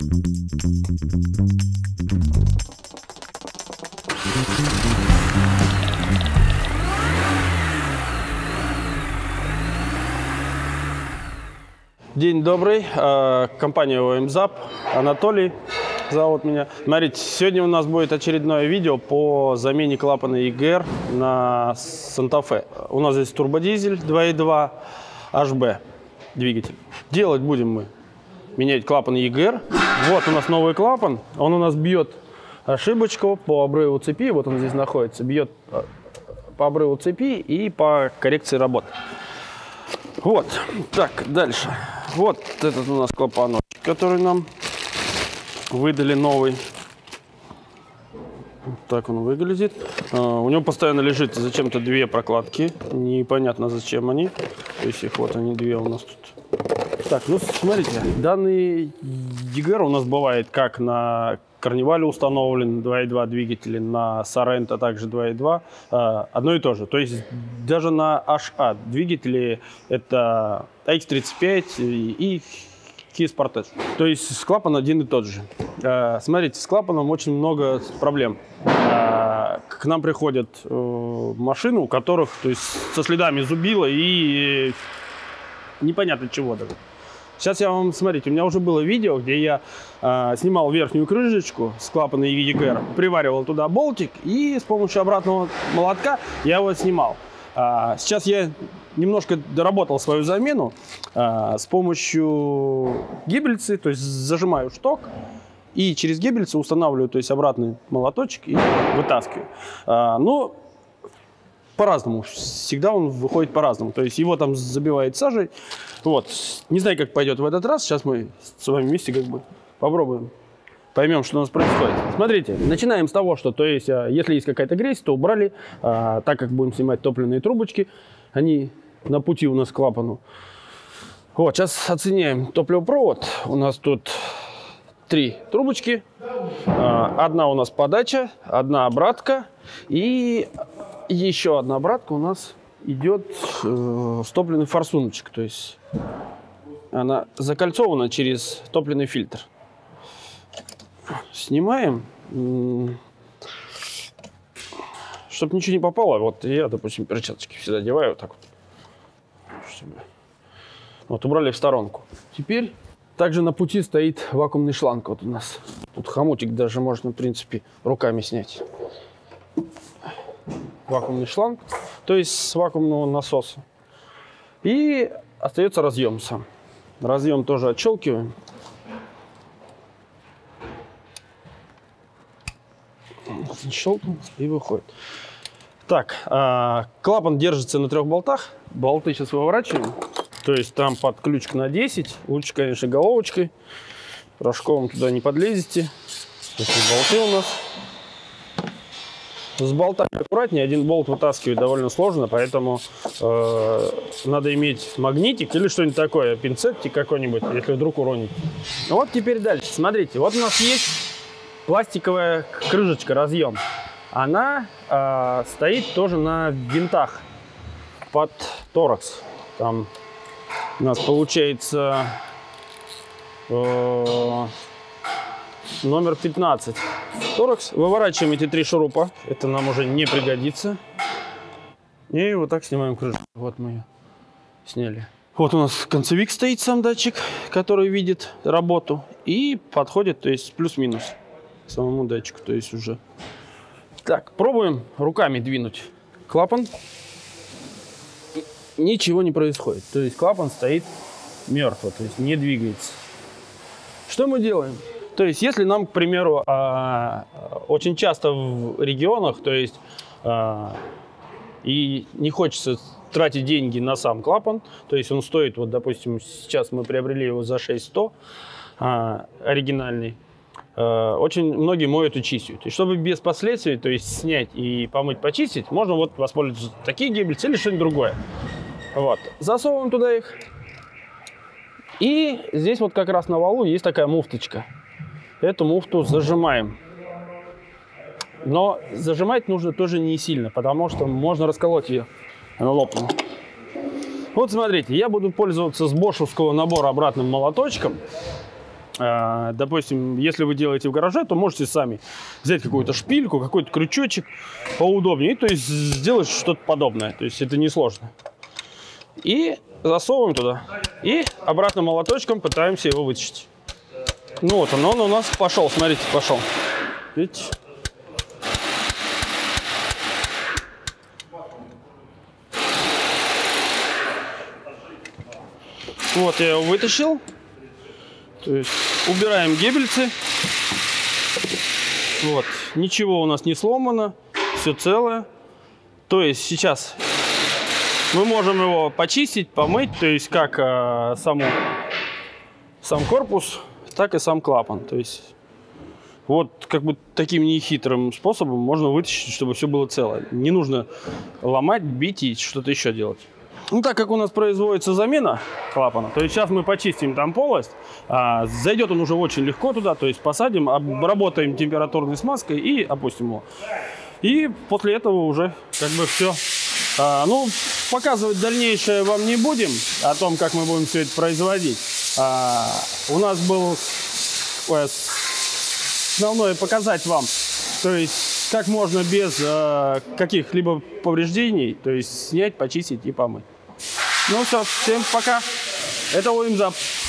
День добрый, компания ОМЗАП, Анатолий зовут меня. Смотрите, сегодня у нас будет очередное видео по замене клапана EGR на Санта-Фе. У нас здесь турбодизель 2.2 HB двигатель. Делать будем мы менять клапан EGR. Вот у нас новый клапан, он у нас бьет ошибочку по обрыву цепи, вот он здесь находится, бьет по обрыву цепи и по коррекции работы. Вот, так, дальше. Вот этот у нас клапаночек, который нам выдали новый. Вот так он выглядит. У него постоянно лежит зачем-то две прокладки. Непонятно, зачем они. То есть их вот они две у нас тут. Так, ну смотрите, данный EGR у нас бывает как на Карнивале установлен 2.2 двигатели, на Соренто также 2.2, одно и то же. То есть даже на HA двигатели это X35 и Kia Sportage. То есть клапан один и тот же. Смотрите, с клапаном очень много проблем. К нам приходят машины, у которых, то есть, со следами зубила и непонятно чего даже. Сейчас я вам, смотрите, у меня уже было видео, где я снимал верхнюю крышечку с клапана EGR, приваривал туда болтик и с помощью обратного молотка я его снимал. Сейчас я немножко доработал свою замену с помощью гибельцы, то есть зажимаю шток и через гибельцы устанавливаю, то есть обратный молоточек и вытаскиваю. Но по-разному, всегда он выходит по-разному, то есть его там забивает сажей. Вот, не знаю, как пойдет в этот раз, сейчас мы с вами вместе как бы попробуем, поймем, что у нас происходит. Смотрите, начинаем с того, что, то есть, если есть какая-то грязь, то убрали, так как будем снимать топливные трубочки, они на пути у нас к клапану. Вот, сейчас оценяем топливопровод, у нас тут 3 трубочки, одна у нас подача, одна обратка и еще одна обратка у нас идет с топливный форсуночек, то есть она закольцована через топливный фильтр. Снимаем, чтобы ничего не попало. Вот я, допустим, перчаточки всегда одеваю вот так вот. Вот, убрали в сторонку. Теперь также на пути стоит вакуумный шланг. Вот у нас тут хомутик даже можно, в принципе, руками снять. Вакуумный шланг, то есть с вакуумного насоса. И остается разъем сам. Разъем тоже отщелкиваем. Щелкнул и выходит. Так, клапан держится на 3 болтах. Болты сейчас выворачиваем. То есть там под ключ на 10. Лучше, конечно, головочкой. Рожковым туда не подлезете. Такие болты у нас. С болтами аккуратнее, один болт вытаскивать довольно сложно, поэтому надо иметь магнитик или что-нибудь такое, пинцетик какой-нибудь, если вдруг уронить. Вот теперь дальше, смотрите, вот у нас есть пластиковая крышечка, разъем. Она стоит тоже на винтах под торакс. Там у нас получается номер 15. Торакс. Выворачиваем эти 3 шурупа. Это нам уже не пригодится. И вот так снимаем крышку. Вот мы ее сняли. Вот у нас концевик стоит, сам датчик, который видит работу. И подходит, то есть плюс-минус к самому датчику. То есть уже. Так, пробуем руками двинуть клапан. Ничего не происходит. То есть клапан стоит мертво, то есть не двигается. Что мы делаем? То есть, если нам, к примеру, очень часто в регионах, то есть, и не хочется тратить деньги на сам клапан, то есть он стоит, вот, допустим, сейчас мы приобрели его за 6100, оригинальный, очень многие моют и чистят. И чтобы без последствий, то есть снять и помыть, почистить, можно вот воспользоваться такие гибельцы или что-нибудь другое. Вот. Засовываем туда их. И здесь вот как раз на валу есть такая муфточка. Эту муфту зажимаем. Но зажимать нужно тоже не сильно, потому что можно расколоть ее. Она лопнула. Вот смотрите, я буду пользоваться с бошевского набора обратным молоточком. допустим, если вы делаете в гараже, то можете сами взять какую-то шпильку, какой-то крючочек поудобнее, и, то есть сделать что-то подобное. То есть это несложно. И засовываем туда. И обратно молоточком пытаемся его вытащить. Ну вот он у нас пошел, смотрите, пошел. Видите? Вот я его вытащил. То есть убираем гибельцы. Вот, ничего у нас не сломано, все целое. То есть сейчас мы можем его почистить, помыть, то есть как сам корпус, так и сам клапан. То есть вот как бы таким нехитрым способом можно вытащить, чтобы все было целое. Не нужно ломать, бить и что-то еще делать. Ну, так как у нас производится замена клапана, то есть сейчас мы почистим там полость, зайдет он уже очень легко туда, то есть посадим, обработаем температурной смазкой и опустим его. И после этого уже как бы все. Ну, показывать дальнейшее вам не будем, о том, как мы будем все это производить. У нас был основное показать вам, то есть как можно без каких-либо повреждений, то есть снять, почистить и помыть. Ну все, всем пока. Это ОМЗАП.